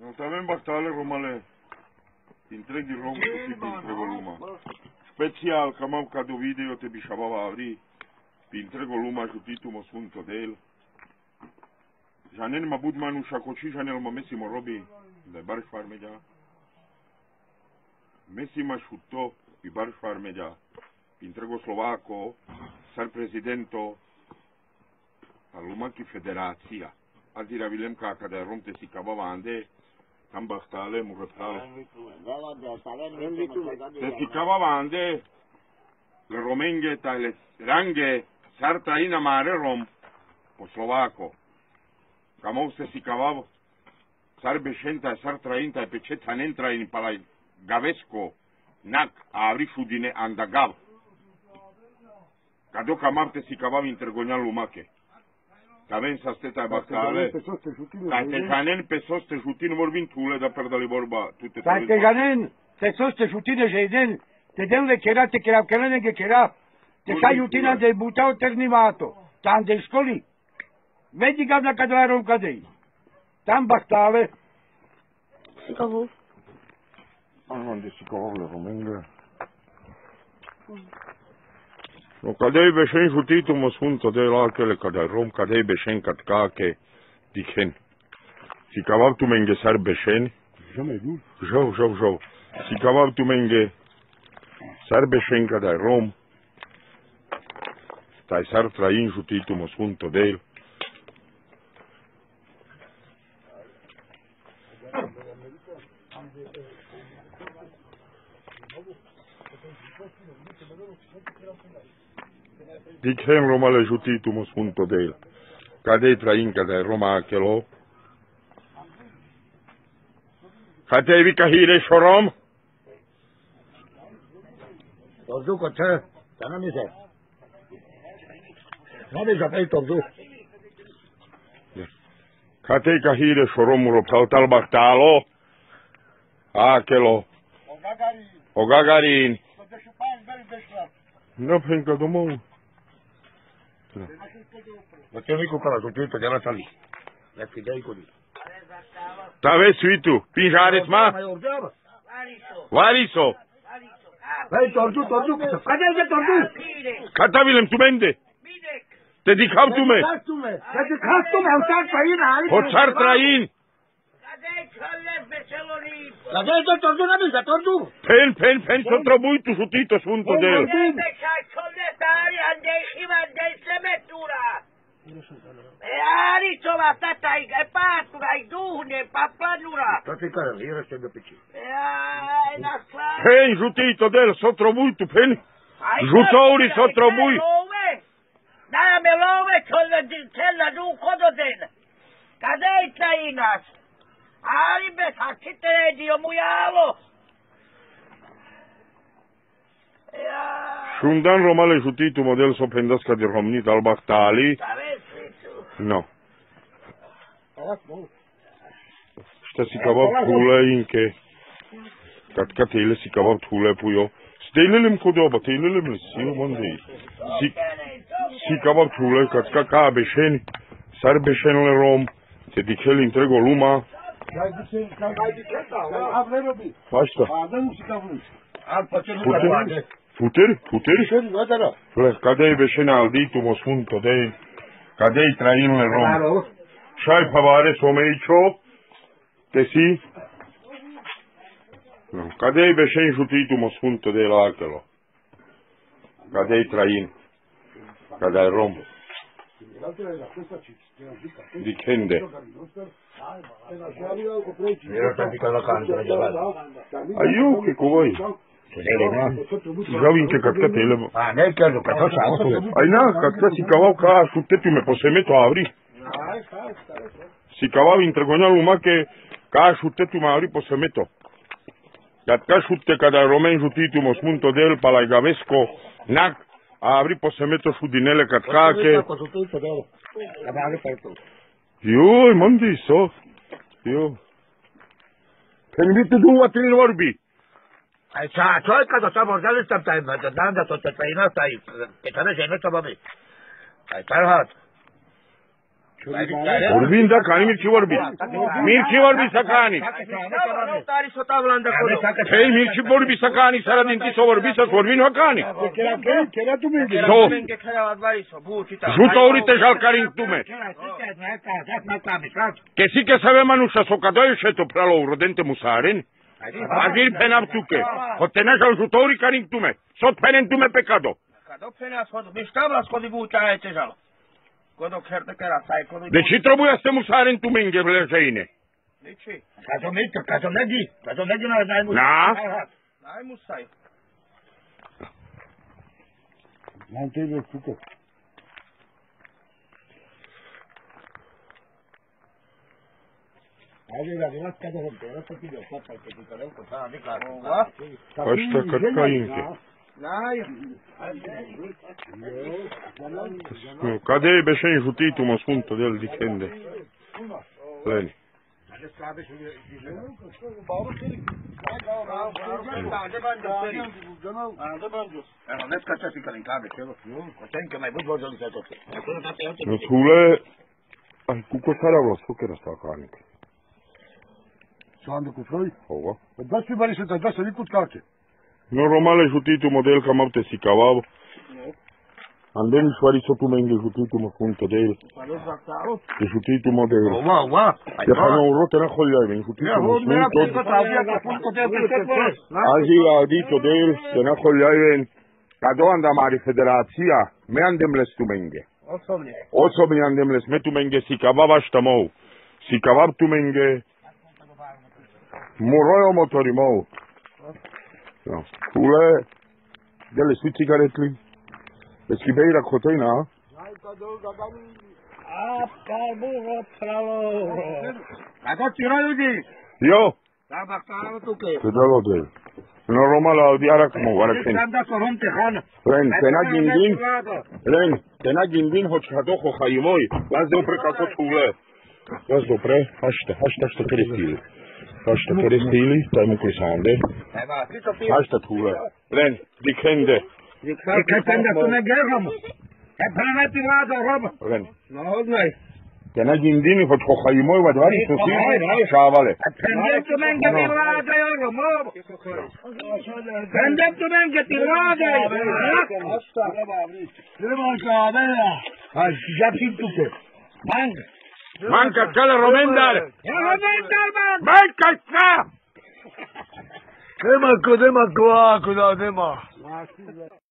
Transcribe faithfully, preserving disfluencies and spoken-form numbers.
Non t'avem bastale romale. Intregi rom și întregul lumea. Special, că m-am cadou video te bișabava avri. Întregul lumea jutitu mă sfânto de el. Janen mă bud manu șacoci, janel mă mesi mă robi. De barș farmegea. Mesi mă șuto, i barș farmegea. Întregul Slovaco, sar prezidento. Al lumea ki federația. Azira vilem ca că de rom te si cabava ande. Tam bastale, mu reptale. Se si cabava ande. Le romenghe ta le ranghe sarta ina mare rom. Po Slovaco. Camau se si cabava. Sar beșenta, sar trainta, pe ce țanentra in palai Gavesco. Nac, a avri șudine andagav. Cado camar te si cabava intergoneal lumache. Avem să steta bastale. Ca te ganen pe sos te jutin vorbim tule da perdali vorba. Ca te ganen pe sos te jutine jeiden. Te den le chera te chera kelene che chera. Te ca jutina de butau ternimato. Tam de școli. Vedi că na cadlarom cadei. Tam bastale. Sicovu. Anonde sicovu le romenghe. No cadei beșen jutitu mă sfântă de la altele cadei rom, cadei beșen catcache, dichen. Si cavav tu menge sar beșen. Jau, jau, jau. Si cavav tu menge sar beșen cadei rom. Stai sar train jutitu mă sfântă de el. Dichen romale jutitu mă sfântă de el. Cadei train cadei Roma achelo. Cadei vica hire șorom. Torzu cu ce? Să nu mi se. Nu mi se pe torzu. Cadei ca hire șorom roptau tal bactalo. Achelo. O gagarin. Nu penca domnul. Ma che mi compra la computer di Natali. La fidei con. T'avei suitu, pinjares ma? Variso. Vai tordu, tordu. Cadê que tordu? Catavilem tu mende. Te dicam tu me. Te dicam tu me, o țar train ai. O țar train. La vede tordu na misa, tordu. Pen, pen, pen, so trobui tu sutito sfântul de el. E arico la tata e patura e duhne paplanura. Toate care le era de pe ce. E na sla. Pen, jutito de el, so trobui tu pen. Jutouri so trobui. Na me love con la dintella du cododen. Cadei trainas. Aribe sacitere dio muialo. Șundan romale jutitu model so pendasca de romnit al bactali. No. Šta si kebab tule inke. Kat kat ile si kebab tule puyo. Steilelim kodoba, steilelim si mandi. Si si kebab tule kat kat ka beșeni. Sar beșenle rom. Se dichel întrego luma. Fașta. Puteri? Puteri? Puteri? Cadei beșeni alditu mă sfântă de cadei trainule rom. Șai pavare someicio. Te si? Cadei beșeni jutitu mă sfântă de la altelo. Cadei train. Cadei rom. Dicende. Aiu, che coi? Žavim ke katka tele. A ne kažu, kad to samo. Aj na, katka si kavao ka šutetu me po semeto avri. Si kavao intergonjal umake ka šutetu me avri po semeto. Katka šute kada romen žutitu mo smunto del palai Gavesco nak avri po semeto šudinele katka ke. Joj, mandi so. Jo. Penvite duva tri vorbi. Ai sa, cioè cosa sta morgando sta tempo, dando tutto traino stai, che te ne sei non sta bene. Ai tarhat. Vorbim Sakani, Mirci vorbi. Mirci vorbi Sakani. Hei, Mirci vorbi Sakani, sara din ti so vorbi să vorbim Hakani. So. Žutourite žalkarin tume. Che si che savema nuša so kada je šeto pralo rodente musaren. Agir penaptuke. Hotena žal žutouri karin tume. Sot penen tume pecado. Pecado pena sod. Mi ștabla scodi buta aici žal. De ce trebuia să musaren tu mengherile jăine? De ce? Casometi, casometi, casometi n-ai musai. Na? N-ai musai. N-am trebuie făcut. Ăștia cărcăinte. Cade e beșeni jutitu, mă spuntă de el dicende. Leni. Nățule, cu cosarea vă sucă asta canică. Soande cu froi? Ova. Dați fi bani să te dați să nici cu scace. Normale jutitu model cam apte si cavavo. Andeni șoari să tu menge jutitu mă spuntă de el. De jutitu model. Ova, ova. De fa non rote na khogliai ben jutitu mă spuntă. Azi a dito de el de na khogliai ben. Cado anda mari federația, me andem les tu menge. Oso me andem les me tu menge si cavava ștamou. Si cavab tu menge. Morojo motori mou. No. Tule, delle sui cigaretli, le schibeira coteina. Appa burro pralo. A to ti rodi. Io? Da bacala tu che. Te dalo de. No Roma la odiara como guarda sen. Anda soron te khana. Ren, tena gindin. Ren, tena gindin hoch hado ho khaymoi. Las do prekato tule. Las do pre, hashta, hashta sta kristili. Hashta kristili, taj mu klisande. Hashta tule. Ren, dikende. Dikende tu me gerham. E preneti vado roba. Ren. No dai. Tena gindin hoch ho khaymoi va dvari susi. Shavale. Prendetu men che ti vado io roba. Prendetu men che ti vado. Hashta. Diremo shavale. Ha già finito te. Manca. Manca cala Romendal! Romendal, man! Manca sta! Dema, dema, qua, qua, dema.